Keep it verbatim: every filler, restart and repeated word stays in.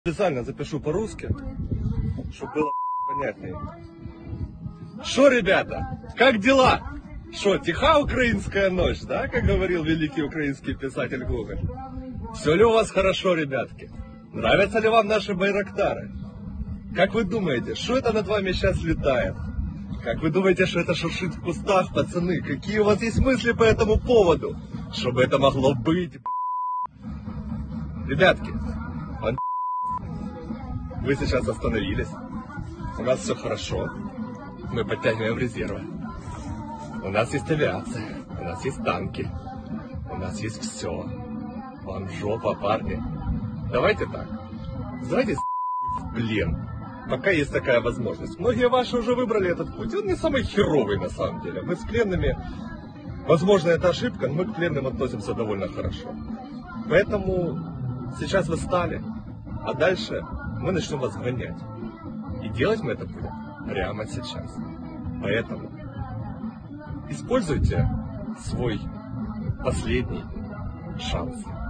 Специально запишу по-русски, чтобы было понятнее. Шо, ребята, как дела? Шо, тиха украинская ночь, да, как говорил великий украинский писатель Гоголь? Все ли у вас хорошо, ребятки? Нравятся ли вам наши байрактары? Как вы думаете, что это над вами сейчас летает? Как вы думаете, что это шуршит в кустах, пацаны? Какие у вас есть мысли по этому поводу? Что бы это могло быть? Ребятки, он... вы сейчас остановились. У нас все хорошо. Мы подтягиваем резервы. У нас есть авиация. У нас есть танки. У нас есть все. Вам жопа, парни. Давайте так. Давайте в плен. Пока есть такая возможность. Многие ваши уже выбрали этот путь. Он не самый херовый на самом деле. Мы с пленными, возможно, это ошибка, но мы к пленным относимся довольно хорошо. Поэтому сейчас вы стали, а дальше мы начнем вас гонять. И делать мы это будем прямо сейчас. Поэтому используйте свой последний шанс.